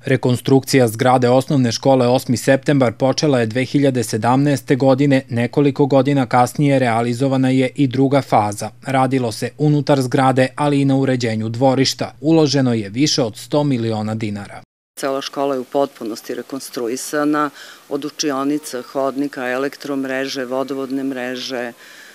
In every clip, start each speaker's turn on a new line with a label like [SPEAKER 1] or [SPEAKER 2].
[SPEAKER 1] Rekonstrukcija zgrade osnovne škole 8. septembar počela je 2017. godine, nekoliko godina kasnije realizovana je i druga faza. Radilo se unutar zgrade, ali i na uređenju dvorišta. Uloženo je više od 100 miliona dinara.
[SPEAKER 2] Cela škola je u potpunosti rekonstruisana, od učionica, hodnika, elektromreže, vodovodne mreže,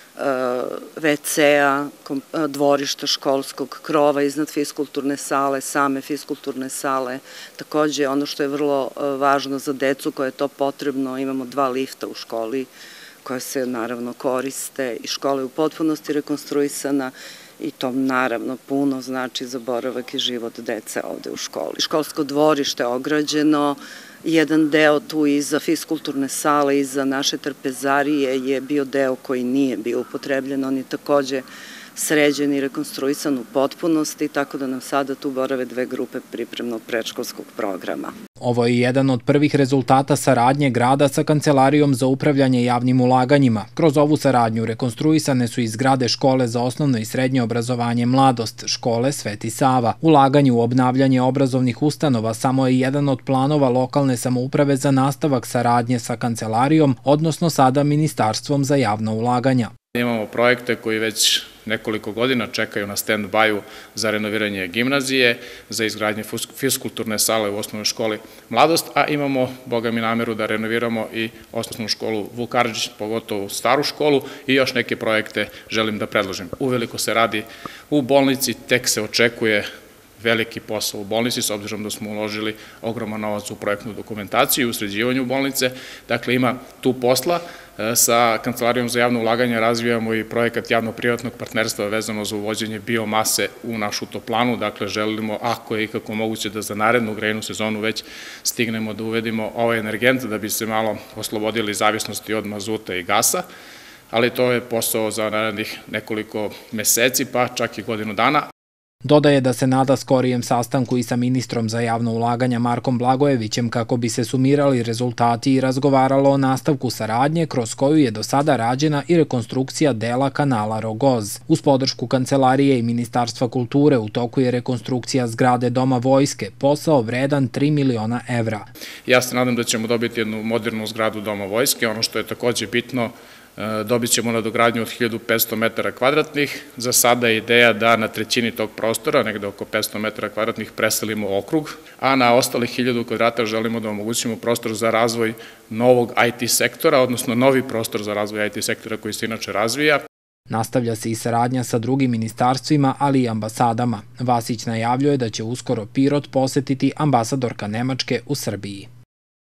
[SPEAKER 2] WC-a, dvorišta školskog, krova iznad fiskulturne sale, same fiskulturne sale. Takođe, ono što je vrlo važno za decu koje je to potrebno, imamo 2 lifta u školi koje se naravno koriste i škola je u potpunosti rekonstruisana i to naravno puno znači za boravak i život dece ovde u školi. Školsko dvorište je ograđeno, jedan deo tu iza fiskulturne sale, iza naše trpezarije je bio deo koji nije bio upotrebljen, on je takođe sređen i rekonstruisan u potpunosti, tako da nam sada tu borave 2 grupe pripremnog predškolskog programa.
[SPEAKER 1] Ovo je jedan od prvih rezultata saradnje grada sa Kancelarijom za upravljanje javnim ulaganjima. Kroz ovu saradnju rekonstruisane su i zgrade škole za osnovno i srednje obrazovanje Mladost, škole Sveti Sava. Ulaganje u obnavljanje obrazovnih ustanova samo je jedan od planova lokalne samouprave za nastavak saradnje sa Kancelarijom, odnosno sada Ministarstvom za javna ulaganja.
[SPEAKER 3] Imamo projekte koji već nekoliko godina čekaju na stand-by-u za renoviranje gimnazije, za izgradnje fiskulturne sale u osnovnoj školi Mladost, a imamo, boga mi, nameru da renoviramo i osnovnu školu Vuk Karadžić, pogotovo staru školu, i još neke projekte želim da predložim. Uveliko se radi u bolnici, tek se očekuje veliki posao u bolnici, s obzirom da smo uložili ogroman novac u projektnu dokumentaciju i u sređivanju bolnice. Dakle, ima tu posla. Sa Kancelarijom za javno ulaganje razvijamo i projekat javno-privatnog partnerstva vezano za uvođenje biomase u našu toplanu. Dakle, želimo, ako je ikako moguće, da za narednu grejnu sezonu već stignemo da uvedimo ovaj energent da bi se malo oslobodili zavisnosti od mazuta i gasa, ali to je posao za narednih nekoliko meseci, pa čak i godinu dana.
[SPEAKER 1] Dodaje da se nada skorijem sastanku i sa ministrom za javno ulaganja Markom Blagojevićem kako bi se sumirali rezultati i razgovaralo o nastavku saradnje kroz koju je do sada rađena i rekonstrukcija dela kanala Rogoz. Uz podršku Kancelarije i Ministarstva kulture u toku je rekonstrukcija zgrade Doma vojske, posao vredan 3 miliona evra.
[SPEAKER 3] Ja se nadam da ćemo dobiti jednu modernu zgradu Doma vojske. Ono što je takođe bitno, dobit ćemo nadogradnju od 1500 metara kvadratnih. Za sada je ideja da na trećini tog prostora, negde oko 500 metara kvadratnih, preselimo okrug, a na ostalih 1000 kvadrata želimo da omogućimo prostor za razvoj novog IT sektora, odnosno novi prostor za razvoj IT sektora koji se inače razvija.
[SPEAKER 1] Nastavlja se i saradnja sa drugim ministarstvima, ali i ambasadama. Vasić najavljuje da će uskoro Pirot posetiti ambasadorka Nemačke u Srbiji.